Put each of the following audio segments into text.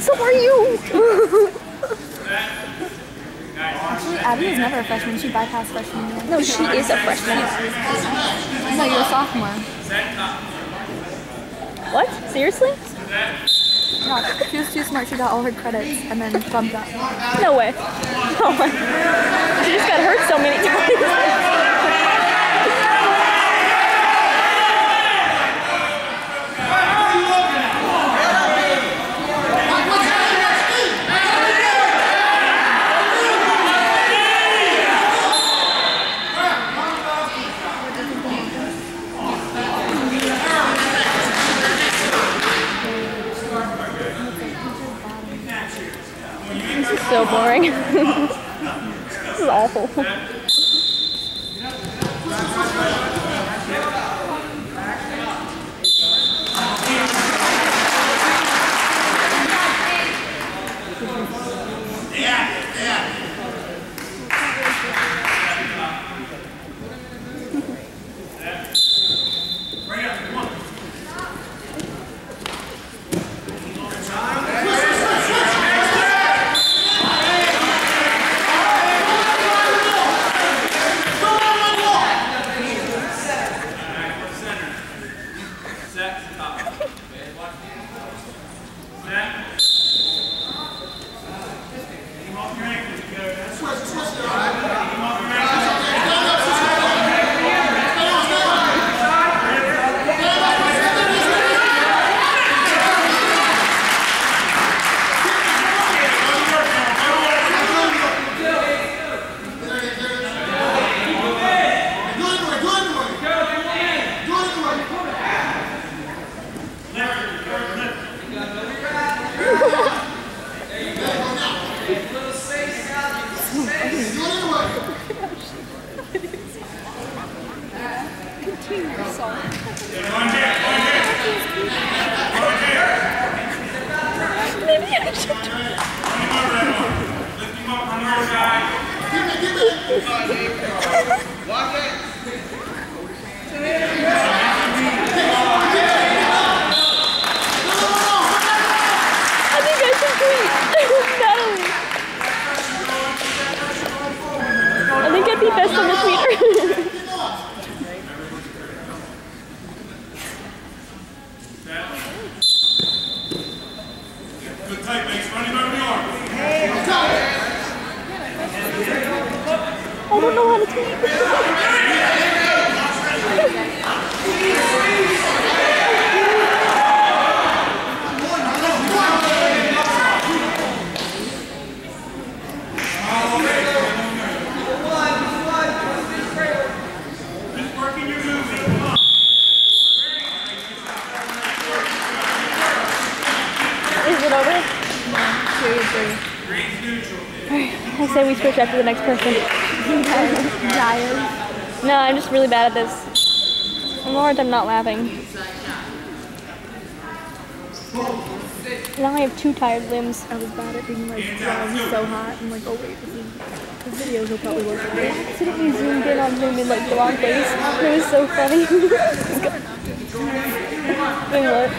So are you! Actually, Abby was never a freshman. She bypassed freshman year. No, she is a freshman. No, you're a sophomore. What? Seriously? No, she was too smart. She got all her credits and then bumped up. No way. Oh my. She just got hurt so many times. This is so boring. This is awful. Best on the tweeter. Good tight, mates. Running over the arm. I don't know how to tweet. I say we switch after the next person. No, I'm just really bad at this. I'm hard time not laughing. Now I have 2 tired limbs. I was bad at being like, wow, he's so hot. I'm like, oh wait, this videos will probably work. I accidentally zoomed in on him in like the wrong place. It was so funny. Wait, what?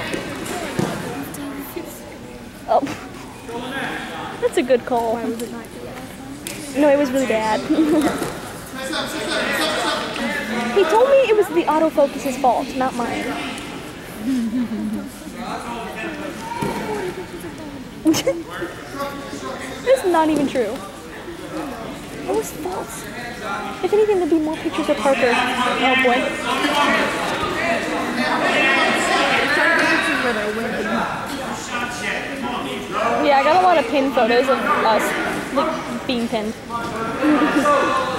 Oh. That's a good call. Why was it not good? No, it was really bad. He told me it was the autofocus's fault, not mine. That's not even true. It was false. If anything, there'd be more pictures of Parker. Oh boy. Yeah, I got a lot of pinned photos of us like, being pinned.